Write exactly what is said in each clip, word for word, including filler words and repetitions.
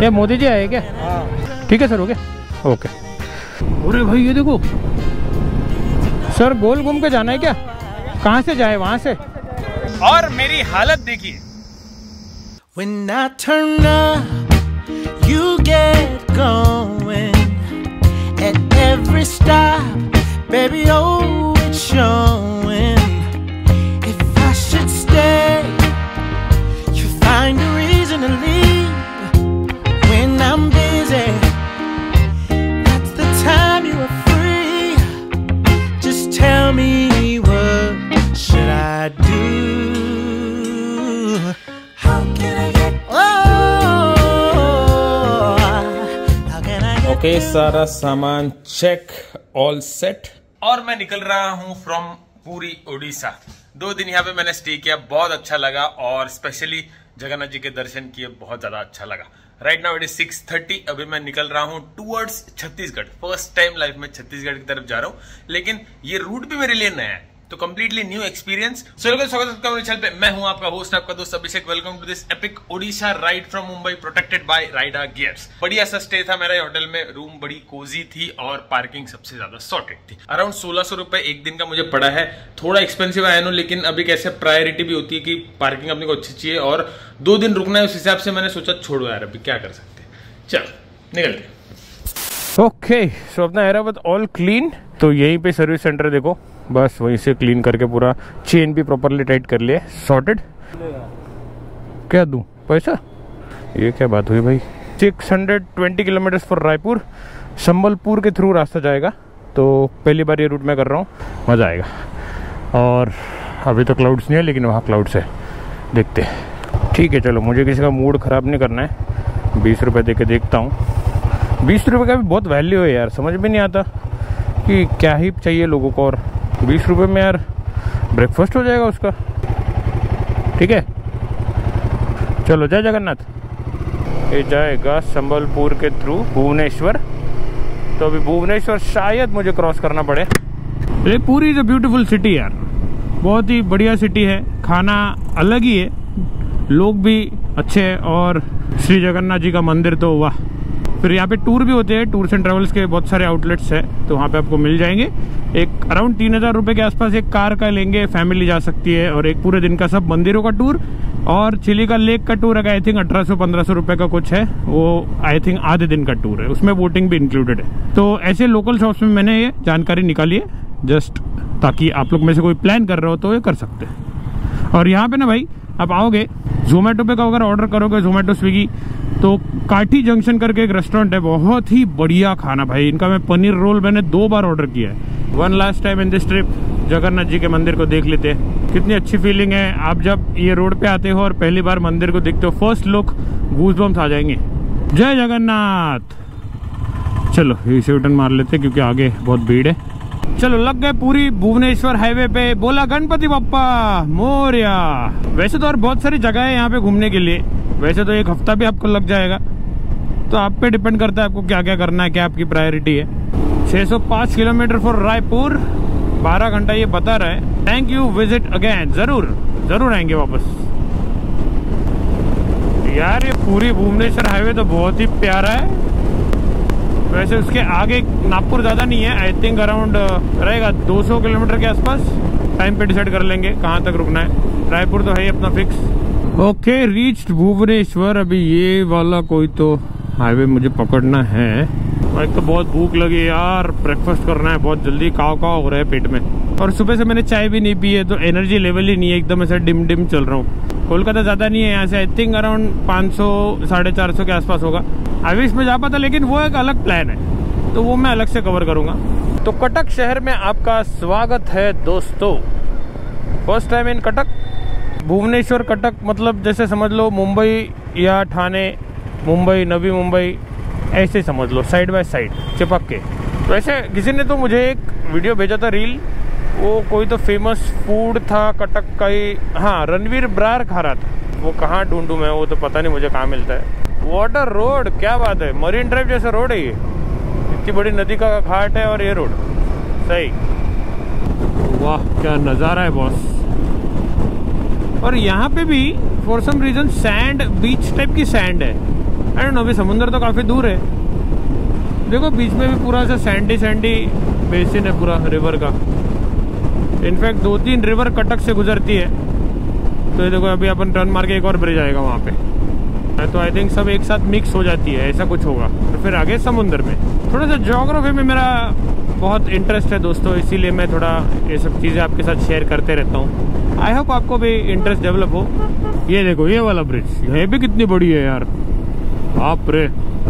ये मोदी जी आए क्या? ठीक है सर, हो गया, ओके। अरे भाई ये देखो सर, गोल घूम के जाना है क्या? कहाँ से जाए? वहाँ से। और मेरी हालत देखिए। When I turn up, you get going. At every stop, baby, oh, it's showing. If I should stay, you find a reason to leave. When I'm busy, that's the time you are free. Just tell me, what should I do? How can I get? Oh, how can I get? Okay, सारा सामान check, all set. और मैं निकल रहा हूँ from Puri Orissa. दो दिन यहाँ पे मैंने स्टे किया, बहुत अच्छा लगा, और स्पेशली जगन्नाथ जी के दर्शन किए, बहुत ज्यादा अच्छा लगा। Right now it is six thirty. अभी मैं निकल रहा हूँ towards Chhattisgarh. First time life में छत्तीसगढ़ की तरफ जा रहा हूँ, लेकिन ये रूट भी मेरे लिए नया है, तो कंप्लीटली न्यू एक्सपीरियंस। स्वागत है मेरे चैनल पे। मैं हूं आपका होस्ट, आपका दोस्त Abhishek. Welcome to this epic Odisha ride from Mumbai, protected by Raida gears. बढ़िया सा स्टे था मेरा होटल में। रूम बड़ी कोजी थी और पार्किंग सबसे ज्यादा सॉर्टेड थी। अराउंड सोलह सौ रुपए एक दिन का मुझे पड़ा है। थोड़ा एक्सपेंसिव आया नो, लेकिन अभी कैसे प्रायोरिटी भी होती है कि पार्किंग अपने को अच्छी चाहिए और दो दिन रुकना है, उस हिसाब से मैंने सोचा छोड़ो यार, अभी क्या कर सकते। चलो निकलते। ओके, सो अपना हैदराबाद ऑल क्लीन। तो यहीं पे सर्विस सेंटर देखो, बस वहीं से क्लीन करके पूरा चेन भी प्रॉपरली टाइट कर लिया, सॉर्टेड। क्या दूं पैसा? ये क्या बात हुई भाई। Six hundred twenty kilometre for Raipur. Sambalpur के थ्रू रास्ता जाएगा, तो पहली बार ये रूट में कर रहा हूँ, मज़ा आएगा। और अभी तो क्लाउड्स नहीं है, लेकिन वहाँ क्लाउड्स है, देखते हैं। ठीक है चलो, मुझे किसी का मूड ख़राब नहीं करना है। बीस रुपये दे के देखता हूँ। बीस रुपये का भी बहुत वैल्यू है यार, समझ में नहीं आता कि क्या ही चाहिए लोगों को। और बीस रुपये में यार ब्रेकफास्ट हो जाएगा उसका। ठीक है चलो, जय जगन्नाथ। ये जाएगा संबलपुर के थ्रू भुवनेश्वर। तो अभी भुवनेश्वर शायद मुझे क्रॉस करना पड़े। ये पूरी इज अ ब्यूटीफुल सिटी यार, बहुत ही बढ़िया सिटी है। खाना अलग ही है, लोग भी अच्छे हैं, और श्री जगन्नाथ जी का मंदिर तो वाह। फिर यहाँ पे टूर भी होते हैं, टूर्स एंड ट्रेवल्स के बहुत सारे आउटलेट्स हैं, तो वहाँ पे आपको मिल जाएंगे। एक अराउंड तीन हज़ार रुपये के आसपास एक कार का लेंगे, फैमिली जा सकती है, और एक पूरे दिन का सब मंदिरों का टूर और चिलिका लेक का टूर है। आई थिंक अठारह सौ पंद्रह सौ रुपये का कुछ है वो, आई थिंक आधे दिन का टूर है, उसमें बोटिंग भी इंक्लूडेड है। तो ऐसे लोकल शॉप्स में मैंने ये जानकारी निकाली है, जस्ट ताकि आप लोग में से कोई प्लान कर रहे हो तो ये कर सकते हैं। और यहाँ पे ना भाई, आप आओगे जोमेटो पे का अगर ऑर्डर करोगे, जोमेटो स्विगी, तो काठी जंक्शन करके एक रेस्टोरेंट है, बहुत ही बढ़िया खाना भाई इनका। मैं पनीर रोल मैंने दो बार ऑर्डर किया है। One last time in this trip Jagannath ji के मंदिर को देख लेते हैं। कितनी अच्छी फीलिंग है आप जब ये रोड पे आते हो और पहली बार मंदिर को देखते हो, फर्स्ट लुक गूज़बम्स आ जाएंगे। जय जगन्नाथ। चलो इसे रिटर्न मार लेते क्योंकि आगे बहुत भीड़ है। चलो लग गए पूरी भुवनेश्वर हाईवे पे। बोला गणपति बप्पा मोरया। वैसे तो और बहुत सारी जगह है यहाँ पे घूमने के लिए, वैसे तो एक हफ्ता भी आपको लग जाएगा, तो आप पे डिपेंड करता है आपको क्या क्या करना है, क्या आपकी प्रायोरिटी है। छह सौ पाँच किलोमीटर फॉर रायपुर, बारह घंटा ये बता रहा है। Thank you, visit again. जरूर जरूर आएंगे वापस। यार ये पूरी भुवनेश्वर हाईवे तो बहुत ही प्यारा है। वैसे उसके आगे नागपुर ज़्यादा नहीं है, आई थिंक अराउंड रहेगा दो सौ किलोमीटर के आसपास। टाइम पे डिसाइड कर लेंगे कहाँ तक रुकना है। रायपुर तो है ही अपना फिक्स। Okay, reached Bhubaneswar. अभी ये वाला कोई तो हाईवे मुझे पकड़ना है। एक तो बहुत भूख लगी यार, ब्रेकफास्ट करना है बहुत जल्दी, काव काव हो रहा है पेट में। और सुबह से मैंने चाय भी नहीं पी है, तो एनर्जी लेवल ही नहीं है, एकदम ऐसा डिम डिम चल रहा हूँ। कोलकाता ज़्यादा नहीं है यहाँ से, आई थिंक अराउंड पाँच सौ साढ़े चार सौ के आसपास होगा। अभी इसमें जा पाता, लेकिन वो एक अलग प्लान है, तो वो मैं अलग से कवर करूँगा। तो कटक शहर में आपका स्वागत है दोस्तों। First time in Cuttack. Bhubaneswar Cuttack मतलब जैसे समझ लो मुंबई या ठाणे, मुंबई नवी मुंबई, ऐसे समझ लो, साइड बाय साइड चिपक के। तो ऐसे किसी ने तो मुझे एक वीडियो भेजा था रील, वो कोई तो फेमस फूड था कटक का ही, हाँ रणवीर ब्रार खा रहा था। वो कहाँ ढूंढूं मैं, वो तो पता नहीं मुझे कहाँ मिलता है। वाटर रोड, क्या बात है, मरीन ड्राइव जैसा रोड है ये, इतनी बड़ी नदी का घाट है और ये रोड सही। वाह क्या नज़ारा है बॉस। और यहाँ पे भी for some reason sand, beach type की सैंड है, आई डोंट नो, अभी समुंदर तो काफी दूर है। देखो बीच में भी पूरा सा सैंडी सैंडी बेसिन है पूरा रिवर का। इनफैक्ट दो तीन रिवर कटक से गुजरती है। तो ये देखो अभी अपन टर्न मार के एक और ब्रिज आएगा वहाँ पे, तो आई थिंक सब एक साथ मिक्स हो जाती है, ऐसा कुछ होगा। तो फिर आगे समुंदर में। थोड़ा सा ज्योग्राफी में मेरा बहुत इंटरेस्ट है दोस्तों, इसीलिए मैं थोड़ा ये सब चीज़ें आपके साथ शेयर करते रहता हूँ। आई होप आपको भी इंटरेस्ट डेवलप हो। ये देखो ये वाला ब्रिज, ये भी कितनी बड़ी है यार, बाप रे।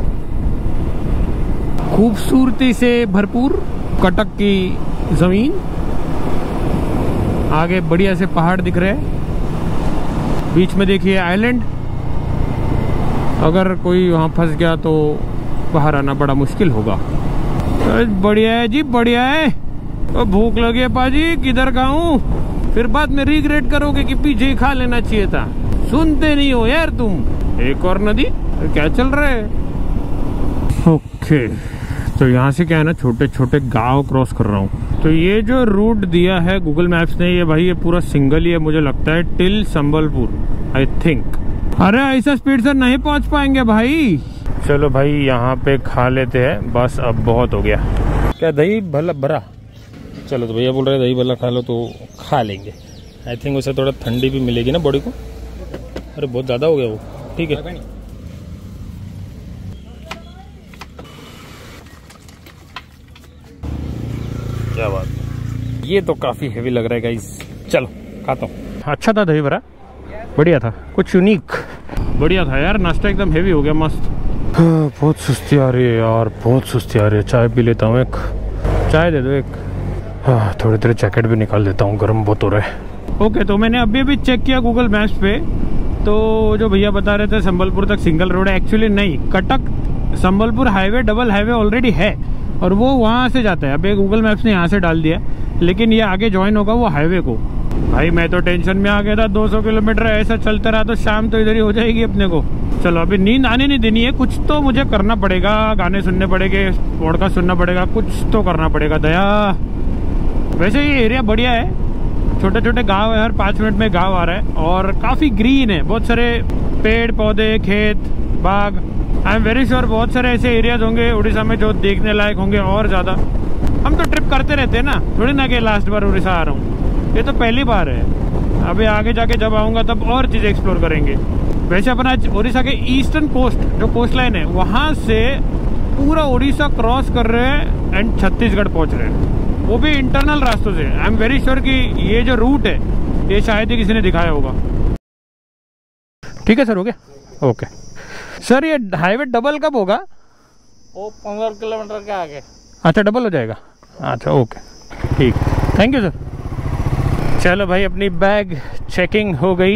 खूबसूरती से भरपूर कटक की जमीन, आगे बढ़िया से पहाड़ दिख रहे हैं, बीच में देखिए आइलैंड। अगर कोई वहाँ फंस गया तो बाहर आना बड़ा मुश्किल होगा। बढ़िया है जी, बढ़िया है। तो भूख लगी है पाजी, किधर खाऊं? फिर बाद में रिग्रेट करोगे कि पीछे ही खा लेना चाहिए था। सुनते नहीं हो यार तुम। एक और नदी, क्या चल रहा है? ओके, तो यहाँ से क्या है ना, छोटे छोटे गांव क्रॉस कर रहा हूँ। तो ये जो रूट दिया है गूगल मैप्स ने, ये भाई ये पूरा सिंगल ही है मुझे लगता है, टिल संबलपुर आई थिंक। अरे ऐसा स्पीड से नहीं पहुँच पाएंगे भाई। चलो भाई यहाँ पे खा लेते हैं, बस अब बहुत हो गया। क्या दही भला भरा? चलो तो भैया बोल रहे दही भला खा लो तो खा लेंगे। आई थिंक उसे थोड़ा ठंडी भी मिलेगी ना बॉडी को। अरे बहुत ज़्यादा हो गया वो, ठीक है। क्या बात है, ये तो काफ़ी हेवी लग रहा है गाइस। चलो खाता हूँ। अच्छा था दही भरा, बढ़िया था, कुछ यूनिक बढ़िया था यार। नाश्ता एकदम हेवी हो गया, मस्त। बहुत सुस्ती आ रही है यार, बहुत सुस्ती आ रही है। चाय पी लेता हूँ, एक चाय दे दो एक। हाँ, थोड़ी देर जैकेट भी निकाल देता हूँ, गर्म बहुत हो रहा है। ओके, तो मैंने अभी अभी चेक किया गूगल मैप्स पे, तो जो भैया बता रहे थे संबलपुर तक सिंगल रोड है, एक्चुअली नहीं, Cuttack Sambalpur highway double highway already है और वो वहाँ से जाता है। अभी गूगल मैप्स ने यहाँ से डाल दिया, लेकिन ये आगे ज्वाइन होगा वो हाईवे को। भाई मैं तो टेंशन में आ गया था, दो सौ किलोमीटर ऐसा चलता रहा तो शाम तो इधर ही हो जाएगी अपने को। चलो अभी नींद आने नहीं देनी है, कुछ तो मुझे करना पड़ेगा, गाने सुनने पड़ेंगे, पॉडकास्ट सुनना पड़ेगा, कुछ तो करना पड़ेगा दया। वैसे ये एरिया बढ़िया है, छोटे छोटे गांव है, हर पाँच मिनट में गांव आ रहा है और काफ़ी ग्रीन है, बहुत सारे पेड़ पौधे, खेत, बाग। आई एम वेरी श्योर बहुत सारे ऐसे एरियाज होंगे उड़ीसा में जो देखने लायक होंगे और ज़्यादा। हम तो ट्रिप करते रहते हैं ना, थोड़ी ना कि लास्ट बार उड़ीसा आ रहा हूँ, ये तो पहली बार है। अभी आगे जाके जब आऊँगा तब और चीज़ एक्सप्लोर करेंगे। वैसे अपन आज उड़ीसा के ईस्टर्न कोस्ट जो कोस्ट लाइन है वहाँ से पूरा उड़ीसा क्रॉस कर रहे हैं एंड छत्तीसगढ़ पहुँच रहे हैं, वो भी इंटरनल रास्तों से। आई एम वेरी श्योर कि ये जो रूट है ये शायद ही किसी ने दिखाया होगा। ठीक है सर, हो गया? ओके सर, ये हाईवे डबल कब होगा? वो पंद्रह किलोमीटर के आगे। अच्छा, डबल हो जाएगा। अच्छा ओके, ठीक, थैंक यू सर। चलो भाई, अपनी बैग चेकिंग हो गई।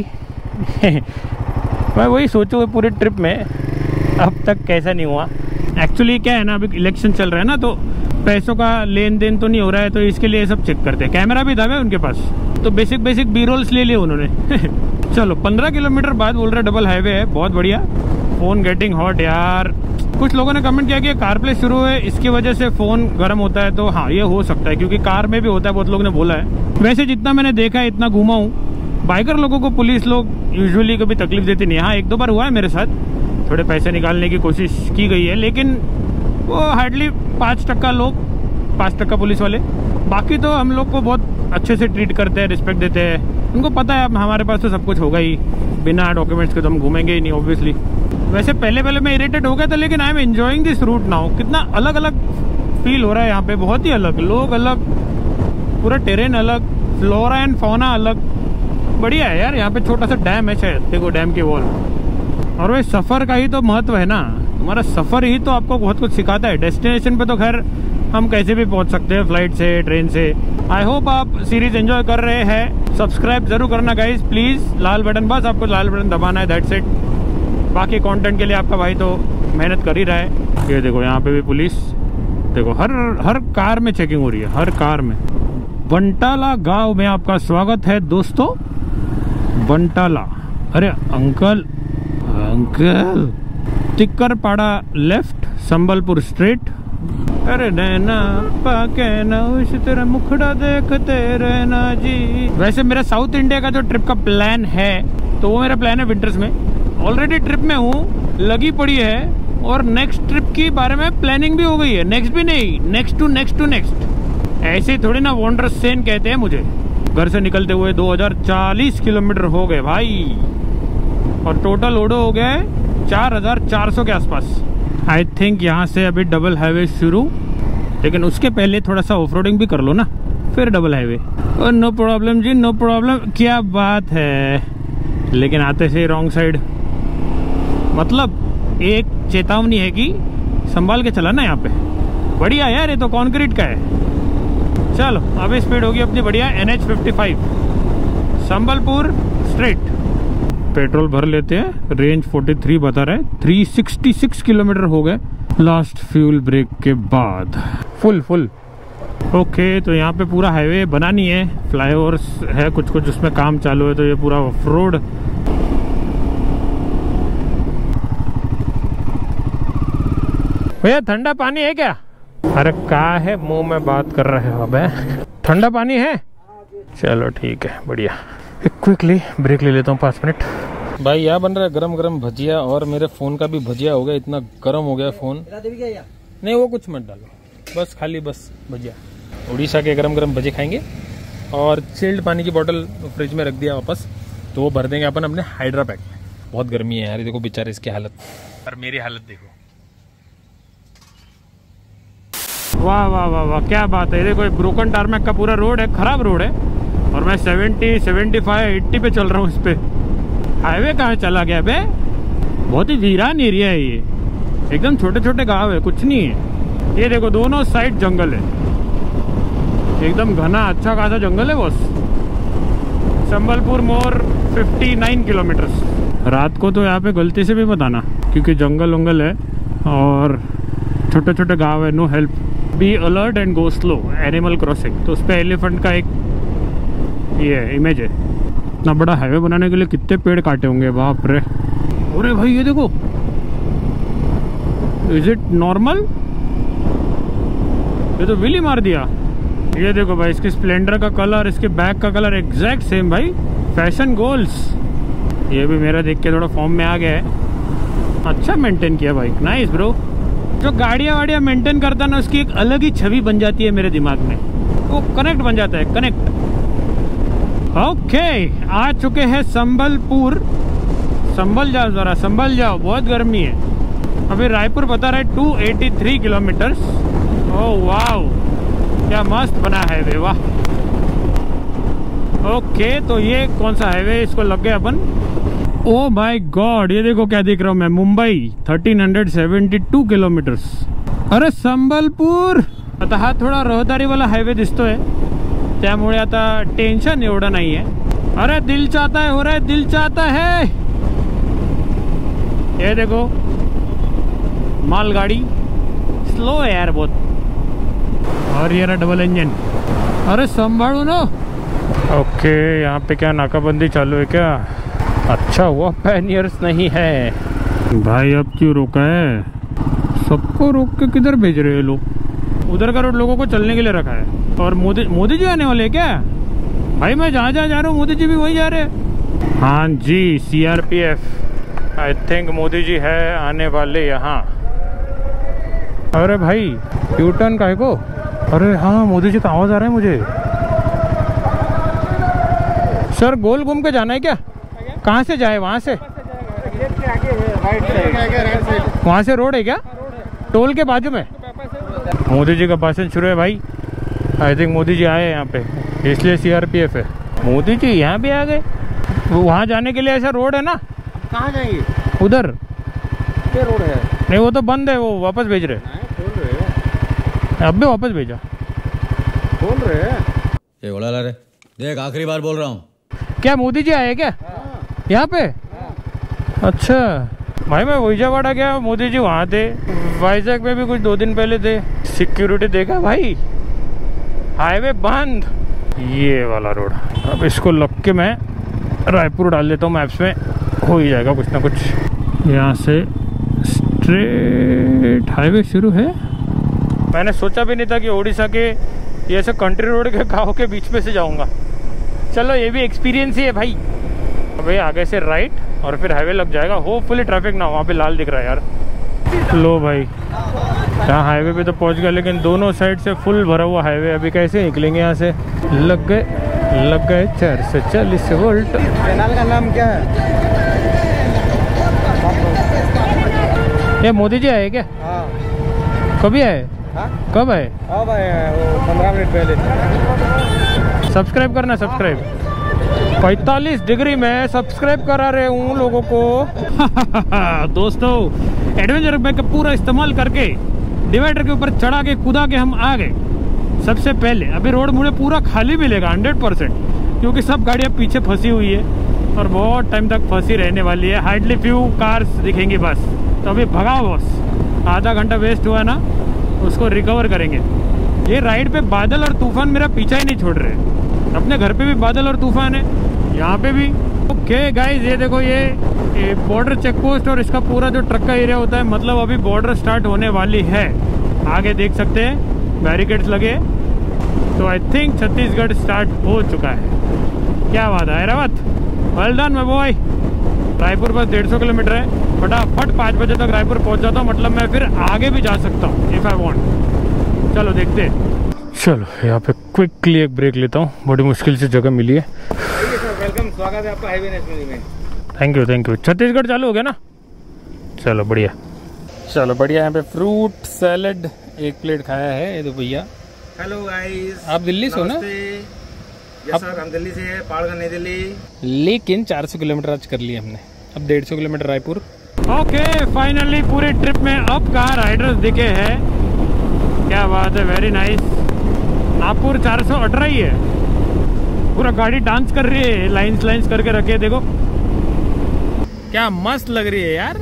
मैं वही सोचूँ पूरे ट्रिप में अब तक कैसा नहीं हुआ। एक्चुअली क्या है ना, अभी इलेक्शन चल रहा है ना, तो पैसों का लेन देन तो नहीं हो रहा है, तो इसके लिए सब चेक करते हैं। कैमरा भी था उनके पास, तो बेसिक बेसिक बी रोल्स ले लिए उन्होंने। चलो पंद्रह किलोमीटर बाद बोल रहे डबल हाईवे है, बहुत बढ़िया। फ़ोन गेटिंग हॉट यार। कुछ लोगों ने कमेंट किया कि कार प्ले शुरू है, इसकी वजह से फ़ोन गर्म होता है, तो हाँ ये हो सकता है, क्योंकि कार में भी होता है, बहुत लोगों ने बोला है। वैसे जितना मैंने देखा है, इतना घूमा हूँ, बाइकर लोगों को पुलिस लोग यूजुअली कभी तकलीफ देती नहीं। हाँ एक दो बार हुआ है मेरे साथ, थोड़े पैसे निकालने की कोशिश की गई है, लेकिन वो हार्डली पाँच टक्का लोग, पाँच टक्का पुलिस वाले, बाकी तो हम लोग को बहुत अच्छे से ट्रीट करते हैं, रिस्पेक्ट देते हैं। उनको पता है अब हमारे पास तो सब कुछ होगा ही, बिना डॉक्यूमेंट्स के तो हम घूमेंगे ही नहीं ऑब्वियसली। वैसे पहले पहले मैं इरिटेट हो गया था, लेकिन I am enjoying this route now. कितना अलग अलग फील हो रहा है यहाँ पे, बहुत ही अलग, लोग अलग, पूरा टेरेन अलग, फ्लोरा एंड फौना अलग, बढ़िया है यार। यहाँ पे छोटा सा डैम है शायद, देखो डैम की वॉल। और वही सफ़र का ही तो महत्व है ना, हमारा सफ़र ही तो आपको बहुत कुछ सिखाता है। डेस्टिनेशन पे तो खैर हम कैसे भी पहुंच सकते हैं, फ्लाइट से, ट्रेन से। आई होप आप सीरीज एंजॉय कर रहे हैं। सब्सक्राइब जरूर करना गाइज प्लीज़, लाल बटन, बस आपको लाल बटन दबाना है, दैट्स इट। बाकी कंटेंट के लिए आपका भाई तो मेहनत कर ही रहा है। ये देखो यहाँ पे भी पुलिस, देखो हर हर कार में चेकिंग हो रही है, हर कार में। बंटाला गाँव में आपका स्वागत है दोस्तों। बंटाला, अरे uncle uncle Tikkarpada left, Sambalpur straight. अरे नैना पाके ना उस तेरा मुखड़ा देखते रहना जी। वैसे मेरा साउथ इंडिया का जो ट्रिप का प्लान है, तो वो मेरा प्लान है विंटर्स में, ऑलरेडी ट्रिप में हूँ, लगी पड़ी है और नेक्स्ट ट्रिप की बारे में प्लानिंग भी हो गई है। नेक्स्ट भी नहीं, next to next to next. ऐसे ही थोड़ी ना वॉन्डर सेन कहते हैं मुझे। घर से निकलते हुए दो हज़ार चालीस किलोमीटर हो गए भाई, और टोटल ओडो हो गया है चार हज़ार चार सौ के आसपास। आई थिंक यहाँ से अभी डबल हाईवे शुरू, लेकिन उसके पहले थोड़ा सा ऑफ रोडिंग भी कर लो ना, फिर डबल हाईवे। और no problem ji, no problem, क्या बात है। लेकिन आते से रॉन्ग साइड, मतलब एक चेतावनी है कि संभाल के चलाना यहाँ पे। बढ़िया यार, ये तो कंक्रीट का है। चलो अभी स्पीड होगी अपनी बढ़िया N H fifty five Sambalpur straight. Petrol भर लेते हैं। रेंज तैंतालीस बता रहा है, तीन सौ छियासठ किलोमीटर हो गए लास्ट फ्यूल ब्रेक के बाद। Full full okay. तो यहाँ पे पूरा हाईवे बना नहीं है, फ्लाईओवर है कुछ कुछ, उसमें काम चालू है, तो ये पूरा ऑफ रोड। भैया ठंडा पानी है क्या? अरे कहाँ है, मुंह में बात कर रहे हो अबे। ठंडा पानी है, चलो ठीक है बढ़िया। क्विकली ब्रेक ले लेता हूँ पाँच मिनट। भाई यहाँ बन रहा है गरम गरम भजिया, और मेरे फोन का भी भजिया हो गया, इतना गरम हो गया फोन। नहीं वो कुछ मत डालो, बस खाली बस भजिया। उड़ीसा के गरम गरम भजे खाएंगे, और चिल्ड पानी की बोतल फ्रिज में रख दिया वापस, तो वो भर देंगे अपन अपने हाइड्रा पैक में। बहुत गर्मी है यार, देखो बेचारे इसकी हालत, और मेरी हालत देखो। वाह वाह वाह वाह, क्या बात है। देखो ब्रोकन टारमैक का पूरा रोड है, खराब रोड है, और मैं सेवेंटी, सेवेंटी फाइव, अस्सी पे चल रहा हूँ इस पे। हाईवे कहाँ चला गया बे? बहुत ही वीरान एरिया है ये, एकदम छोटे छोटे गांव है, कुछ नहीं है। ये देखो दोनों साइड जंगल है, एकदम घना अच्छा खासा जंगल है बॉस। संबलपुर मोर उनसठ किलोमीटर। रात को तो यहाँ पे गलती से भी बताना, क्योंकि जंगल वंगल है और छोटे छोटे गांव है। No help, be alert and go slow, animal crossing. तो उस पर एलिफेंट का एक ये इमेज है। इतना बड़ा हाईवे बनाने के लिए कितने पेड़ काटे होंगे, बाप रे। अरे भाई ये देखो, इज इट नॉर्मल? ये तो विली मार दिया। ये देखो भाई, इसकी स्प्लेंडर का कलर, इसके बैक का कलर एग्जैक्ट सेम भाई। Fashion goals. ये भी मेरा देख के थोड़ा फॉर्म में आ गया है। अच्छा मेंटेन किया भाई, नाइस ब्रो। जो गाड़ियाँ वाड़ियाँ मेंटेन करता है ना, उसकी एक अलग ही छवि बन जाती है मेरे दिमाग में, वो कनेक्ट बन जाता है, कनेक्ट। ओके, आ चुके हैं संबलपुर। संभल जाओ जरा, संभल जाओ, बहुत गर्मी है। अभी रायपुर बता रहा है दो सौ तिरासी किलोमीटर। ओह वाओ, क्या मस्त बना हाईवे, वाह। ओके, तो ये कौन सा हाईवे, इसको लग गए अपन। ओ माय गॉड, ये देखो क्या देख रहा हूँ मैं, मुंबई तेरह सौ बहत्तर किलोमीटर। अरे संबलपुर आता हा थोडा रहदारी वाला हायवे दिसतोय, त्यामुळे आता टेन्शन एवढं नाही है। अरे दिल चाहता है हो रहा है, दिल चाहता है। ये देखो मालगाड़ी स्लो है यार बहुत, और ये रहा डबल इंजन। अरे संभालो ना। ओके, यहाँ पे क्या नाकाबंदी चालू है क्या? अच्छा हुआ पैनियर्स नहीं है भाई। अब क्यों रोका है? सबको रोक के किधर भेज रहे हैं लोग? उधर का रोड लोगों को चलने के लिए रखा है। और मोदी मोदी जी आने वाले हैं क्या? भाई मैं जहाँ जहाँ जा रहा हूँ मोदी जी भी वही जा रहे हैं। हाँ जी, C R P F. I think Modi ji है आने वाले यहाँ। अरे भाई यू टर्न काहे को? अरे हाँ, मोदी जी का आवाज आ रहा है मुझे। सर गोल घूम के जाना है क्या? कहाँ से जाए? वहाँ से वहाँ से रोड है क्या? टोल के बाजू में। मोदी जी का भाषण शुरू है भाई। आई थिंक मोदी जी आए हैं यहाँ पे, इसलिए सी आर पी एफ है। मोदी जी यहाँ भी आ गए। वहाँ जाने के लिए ऐसा रोड है ना? कहाँ जाएंगे? उधर क्या रोड है? नहीं वो तो बंद है, वो वापस भेज रहे। खोल रहे अब भी वापस भेजा। खोल रहे ये बोला ला रे, देख आखिरी बार बोल रहा हूँ। क्या मोदी जी आए क्या यहाँ पे? अच्छा भाई, मैं विजयवाड़ा गया, मोदी जी वहाँ थे। वाइजैक में भी कुछ दो दिन पहले थे। सिक्योरिटी देखा भाई, हाईवे बंद। ये वाला रोड, अब इसको लग के मैं रायपुर डाल देता हूँ मैप्स में, हो ही जाएगा कुछ ना कुछ। यहाँ से स्ट्रेट हाईवे शुरू है। मैंने सोचा भी नहीं था कि उड़ीसा के ये ऐसे कंट्री रोड के गाँव के बीच में से जाऊँगा। चलो ये भी एक्सपीरियंस ही है भाई। भाई आगे से राइट और फिर हाईवे लग जाएगा। होपफुली ट्रैफिक ना, वहाँ पे लाल दिख रहा है यार। लो भाई यहाँ हाईवे पे तो पहुँच गया, लेकिन दोनों साइड से फुल भरा हुआ हाईवे। अभी कैसे निकलेंगे यहाँ से? लग गए लग गए चार सौ चालीस वोल्ट। कैनाल का नाम क्या है? ये मोदी जी आए क्या? हाँ। कभी आए? हाँ? कब आए? अब आए वो पंद्रह मिनट पहले। सब्सक्राइब करना, सब्सक्राइब। पैंतालीस डिग्री में सब्सक्राइब करा रहे हूँ लोगों को। दोस्तों एडवेंचर बाइक का पूरा इस्तेमाल करके डिवाइडर के ऊपर चढ़ा के कूदा के हम आ गए सबसे पहले। अभी रोड मुझे पूरा खाली मिलेगा हंड्रेड परसेंट, क्योंकि सब गाड़ियाँ पीछे फंसी हुई है और बहुत टाइम तक फंसी रहने वाली है। हार्डली फ्यू कार्स दिखेंगी बस। तो अभी भगाओ बॉस, आधा घंटा वेस्ट हुआ ना, उसको रिकवर करेंगे। ये राइड पे बादल और तूफान मेरा पीछा ही नहीं छोड़ रहे। अपने घर पे भी बादल और तूफान है, यहाँ पे भी। ओके गाइस, ये देखो ये बॉर्डर चेक पोस्ट और इसका पूरा जो ट्रक का एरिया होता है, मतलब अभी बॉर्डर स्टार्ट होने वाली है। आगे देख सकते हैं बैरिकेड्स लगे, तो आई थिंक छत्तीसगढ़ स्टार्ट हो चुका है। क्या बात है Airavat, well done my boy. Raipur बस डेढ़ सौ किलोमीटर है, फटाफट पाँच बजे तक रायपुर पहुंच जाता हूँ, मतलब मैं फिर आगे भी जा सकता हूँ इफ़ आई वांट। चलो देखते हैं। चलो यहाँ पे क्विकली एक ब्रेक लेता हूँ, बड़ी मुश्किल से जगह मिली है। वेलकम, स्वागत है आपका हाईवे नेशनल में। Thank you thank you. Chhattisgarh चालू हो गया ना, चलो बढ़िया। चलो बढ़िया। यहाँ पे फ्रूट सैलड एक प्लेट खाया है ये तो भैया। हेलो गाइस, आप दिल्ली से हो ना? यस सर, हम दिल्ली से है, पहाड़ नई दिल्ली। लेकिन चार सौ किलोमीटर आज कर लिए हमने, अब डेढ़ सौ किलोमीटर रायपुर। ओके फाइनली पूरी ट्रिप में अब कहाँ राइडर्स दिखे हैं। क्या बात है, वेरी नाइस। नागपुर चार सौ अठारह ही है, पूरा गाड़ी डांस कर रही है, लाइंस लाइंस करके रखे है। देखो क्या मस्त लग रही है यार।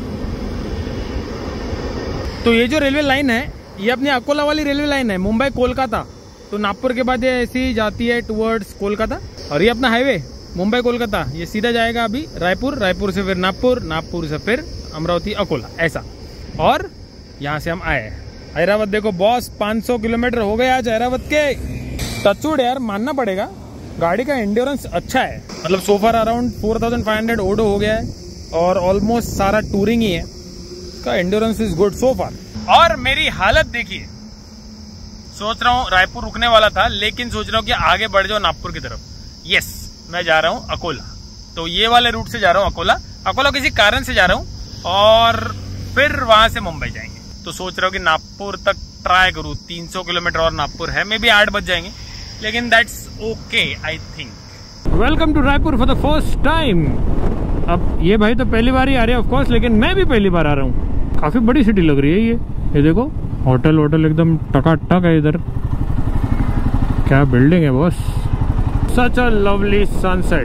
तो ये जो रेलवे लाइन है, ये अपनी अकोला वाली रेलवे लाइन है, मुंबई कोलकाता। तो नागपुर के बाद ये ऐसी जाती है टुवर्ड्स कोलकाता, और ये अपना हाईवे मुंबई कोलकाता, ये सीधा जाएगा अभी रायपुर, रायपुर से फिर नागपुर, नागपुर से फिर अमरावती अकोला, ऐसा। और यहाँ से हम आए ऐरावत। देखो बॉस, पाँच सौ किलोमीटर हो गए आज ऐरावत के। टचवुड यार, मानना पड़ेगा गाड़ी का एंड्योरेंस अच्छा है, मतलब so far around four thousand five hundred odo हो गया है, और ऑलमोस्ट सारा टूरिंग ही है, का endurance is good so far. और मेरी हालत देखिए, सोच रहा हूँ रायपुर रुकने वाला था, लेकिन सोच रहा हूँ कि आगे बढ़ जाओ नागपुर की तरफ। यस, मैं जा रहा हूँ अकोला, तो ये वाले रूट से जा रहा हूँ अकोला। अकोला किसी कारण से जा रहा हूँ, और फिर वहां से मुंबई जाएंगे। तो सोच रहा हूँ कि नागपुर तक ट्राई करूँ, तीन सौ किलोमीटर और नागपुर है, मे बी आठ बज जाएंगे, लेकिन that's okay I think. Welcome to Raipur for the first time. अब ये भाई तो पहली बार ही आ रहे हैं ऑफ कोर्स, लेकिन मैं भी पहली बार आ रहा हूँ। काफी बड़ी सिटी लग रही है ये ये देखो, होटल होटल एकदम टकाटक है इधर। क्या बिल्डिंग है boss. Such a lovely sunset.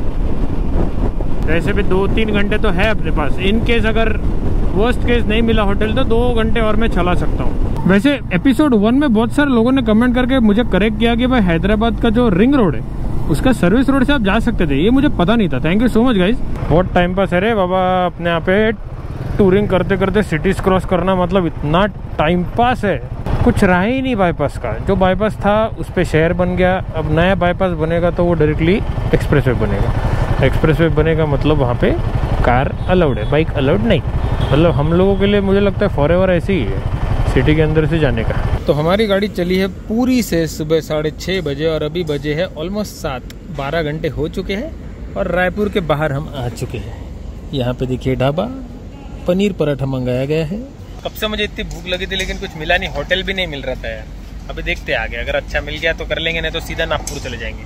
वैसे भी दो तीन घंटे तो है अपने पास, इन केस अगर वर्स्ट केस नहीं मिला होटल तो दो घंटे और मैं चला सकता हूँ। वैसे एपिसोड वन में बहुत सारे लोगों ने कमेंट करके मुझे करेक्ट किया कि भाई हैदराबाद का जो रिंग रोड है उसका सर्विस रोड से आप जा सकते थे, ये मुझे पता नहीं था। Thank you so much guys. बहुत टाइम पास है रे बाबा, अपने यहाँ पे टूरिंग करते करते सिटीज क्रॉस करना मतलब इतना टाइम पास है, कुछ रहा ही नहीं बाईपास का। जो बाईपास था उस पर शहर बन गया, अब नया बाईपास बनेगा तो वो डायरेक्टली एक्सप्रेसवे बनेगा। एक्सप्रेसवे बनेगा मतलब वहाँ पे कार अलाउड है, बाइक अलाउड नहीं। मतलब हम लोगों के लिए मुझे लगता है फॉरएवर ऐसे ही है सिटी के अंदर से जाने का। तो हमारी गाड़ी चली है पूरी से सुबह साढ़े छः बजे, और अभी बजे है ऑलमोस्ट सात। बारह घंटे हो चुके हैं और रायपुर के बाहर हम आ चुके हैं। यहाँ पे देखिए ढाबा, पनीर पराठा मंगाया गया है। कब से मुझे इतनी भूख लगी थी लेकिन कुछ मिला नहीं, होटल भी नहीं मिल रहा था यार। अभी देखते हैं आगे, अगर अच्छा मिल गया तो कर लेंगे, नहीं तो सीधा नागपुर चले जाएंगे।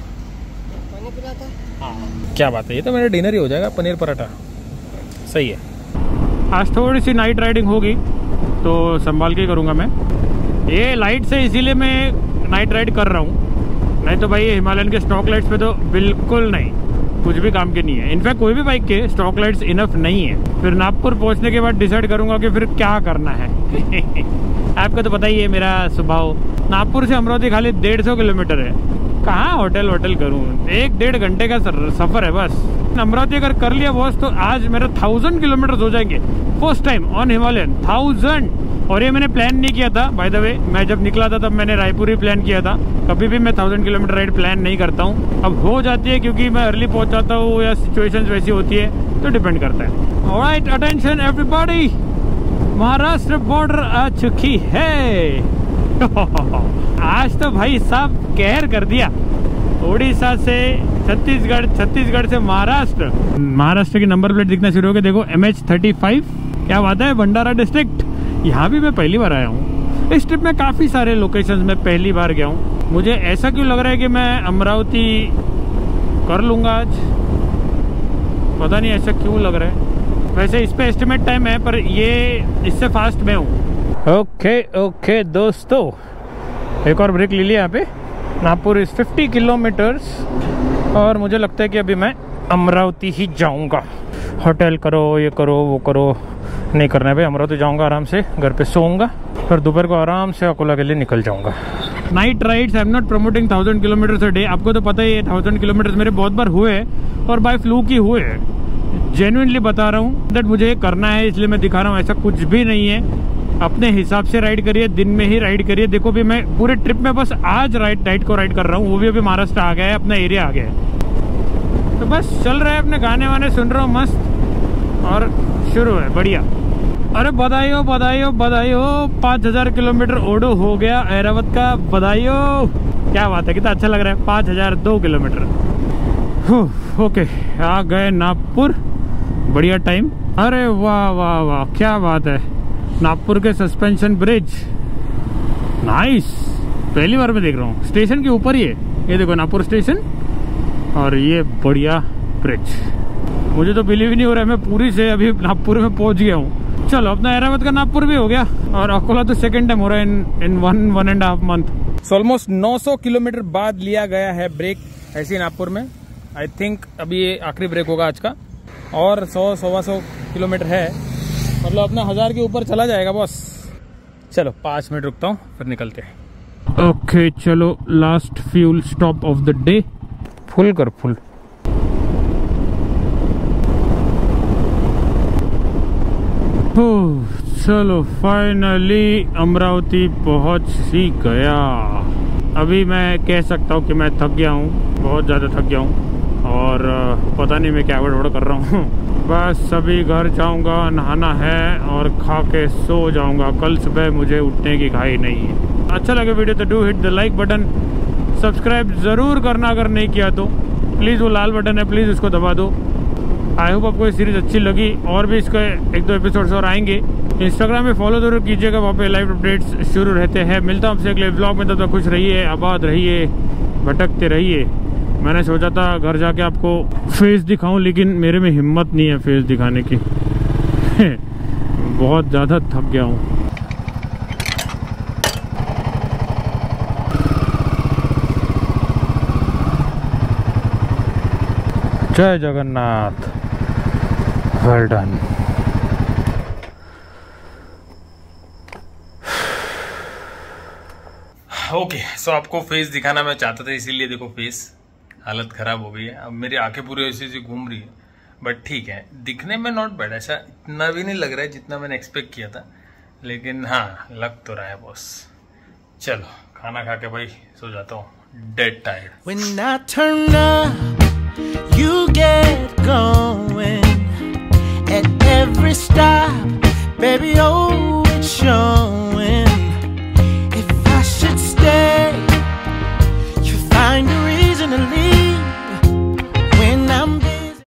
हाँ क्या बात है, ये तो मेरा डिनर ही हो जाएगा, पनीर पराठा सही है। आज थोड़ी सी नाइट राइडिंग होगी तो संभाल के करूँगा मैं। ये लाइट से इसीलिए मैं नाइट राइड कर रहा हूँ, नहीं तो भाई हिमालयन के स्टॉक लाइट्स पे तो बिल्कुल नहीं, कुछ भी काम के नहीं है। इनफैक्ट कोई भी बाइक के स्टॉक लाइट्स इनफ नहीं है। फिर नागपुर पहुँचने के बाद डिसाइड करूँगा कि फिर क्या करना है। आपको तो पता ही है मेरा स्वभाव। नागपुर से अमरावती खाली डेढ़ सौ किलोमीटर है, कहाँ होटल होटल करूँ, एक डेढ़ घंटे का सफ़र है बस। अमरावती अगर कर लिया बॉस तो आज मेरा थाउजेंड किलोमीटर हो जाएंगे first time on Himalayan. Thousand और ये मैंने प्लान नहीं किया था बाय द वे, मैं जब निकला था तब मैंने रायपुर ही प्लान किया था। कभी भी मैं थाउजेंड किलोमीटर राइड प्लान नहीं करता हूँ, अब हो जाती है क्योंकि मैं अर्ली पहुँच जाता हूँ या सिचुएशंस वैसी होती है, तो डिपेंड करता है। Alright, attention everybody, Maharashtra border आ चुकी है। आज तो भाई साहब कहर कर दिया। उड़ीसा से छत्तीसगढ़, छत्तीसगढ़ से महाराष्ट्र, महाराष्ट्र की नंबर प्लेट दिखना शुरू हो गया। देखो एम एच थर्टी फाइव, क्या बात है, भंडारा डिस्ट्रिक्ट। यहाँ भी मैं पहली बार आया हूँ। इस ट्रिप में काफ़ी सारे लोकेशंस में पहली बार गया हूँ। मुझे ऐसा क्यों लग रहा है कि मैं अमरावती कर लूँगा आज, पता नहीं ऐसा क्यों लग रहा है। वैसे इस पे एस्टिमेट टाइम है, पर ये इससे फास्ट मैं हूँ। ओके ओके दोस्तों, एक और ब्रेक ले लिया यहाँ पे। नागपुर इज फिफ्टी किलोमीटर्स और मुझे लगता है कि अभी मैं अमरावती ही जाऊँगा। होटल करो, ये करो, वो करो, नहीं करना है भाई। अमरावती जाऊँगा, आराम से घर पे सोऊंगा, फिर दोपहर को आराम से अकोला के लिए निकल जाऊँगा। Night rides, I am not promoting thousand kilometres a day. आपको तो पता ही है थाउजेंड किलोमीटर्स मेरे बहुत बार हुए हैं और बाय फ्लूक ही हुए हैं। जेन्युइनली बता रहा हूँ दैट मुझे ये करना है, इसलिए मैं दिखा रहा हूँ। ऐसा कुछ भी नहीं है, अपने हिसाब से राइड करिए, दिन में ही राइड करिए। देखो भी मैं पूरे ट्रिप में बस आज राइड नाइट को राइड कर रहा हूँ, वो भी अभी महाराष्ट्र आ गया है, अपना एरिया आ गया है, तो बस चल रहा है, अपने गाने वाने सुन रहा हूँ मस्त, और शुरू है बढ़िया। अरे बधाई हो बधाई हो बधाई हो, पाँच हजार किलोमीटर ओडो हो गया ऐरावत का, बधाई हो। क्या बात है, कितना अच्छा लग रहा है, पाँच हजार दो किलोमीटर। ओके, आ गए नागपुर, बढ़िया टाइम। अरे वाह वाह वाह, क्या बात है, नागपुर के सस्पेंशन ब्रिज, नाइस। पहली बार मैं देख रहा हूँ, स्टेशन के ऊपर ही है, ये देखो नागपुर स्टेशन, और ये बढ़िया ब्रिज। मुझे तो बिलीव ही नहीं हो रहा है, मैं पूरी से अभी नागपुर में पहुंच गया हूँ। चलो, अपना ऐरावत का नागपुर भी हो गया, और अकोला तो सेकंड टाइम हो रहा है in in one one and half month. So almost नौ सौ किलोमीटर बाद लिया गया है ब्रेक ऐसे नागपुर में। आई थिंक अभी ये आखिरी ब्रेक होगा आज का, और सौ सवा सौ किलोमीटर है, मतलब अपना हजार के ऊपर चला जाएगा बॉस। चलो पाँच मिनट रुकता हूँ, फिर निकलते हैं। ओके चलो, last fuel stop of the day. Full कर फुल। चलो फाइनली अमरावती पहुंच ही गया। अभी मैं कह सकता हूँ कि मैं थक गया हूँ, बहुत ज़्यादा थक गया हूँ, और पता नहीं मैं क्या बड़बड़ कर रहा हूँ। बस अभी घर जाऊंगा, नहाना है और खा के सो जाऊंगा। कल सुबह मुझे उठने की घाई नहीं है। अच्छा लगे वीडियो तो do hit the like button, subscribe ज़रूर करना अगर नहीं किया तो प्लीज़, वो लाल बटन है प्लीज़ उसको दबा दो। आई होप आपको ये सीरीज़ अच्छी लगी, और भी इसके एक दो एपिसोड्स और आएंगे। इंस्टाग्राम में फॉलो जरूर कीजिएगा, वहाँ पे लाइव अपडेट्स शुरू रहते हैं। मिलता हूँ आपसे अगले ब्लॉग में, तब तक खुश रहिए, आबाद रहिए, भटकते रहिए। मैंने सोचा था घर जाके आपको फेस दिखाऊं, लेकिन मेरे में हिम्मत नहीं है फेस दिखाने की। बहुत ज़्यादा थक गया हूँ। जय Jagannath, well done. Okay so आपको फेस दिखाना मैं चाहता था, इसीलिए देखो फेस हालत खराब हो गई है। अब मेरी आंखें पूरी ऐसी ऐसी घूम रही है, बट ठीक है, दिखने में नॉट बैड, ऐसा इतना भी नहीं लग रहा है जितना मैंने एक्सपेक्ट किया था, लेकिन हाँ लग तो रहा है बॉस। चलो खाना खा के भाई सो जाता हूँ, dead tired. When I turn up, you get going at every stop, baby. Oh, it's sure.